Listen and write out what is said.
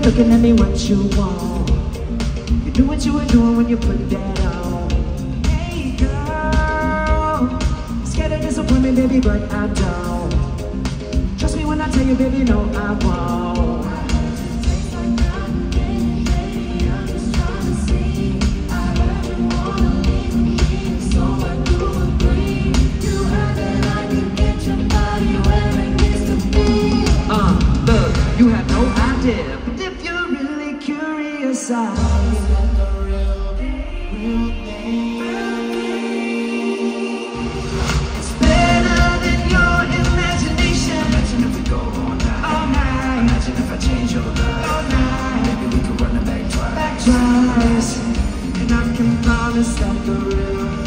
looking at me, what you want? You do what you were doing when you put that on. Hey girl, scared of disappointment, baby, but I don't. Trust me when I tell you, baby, no, I won't. You have no idea, but if you're really curious, I'll the real thing. It's better than your imagination. Imagine if we go all night. Imagine if I change your life all night. Maybe we could run it back twice. And I can promise that the real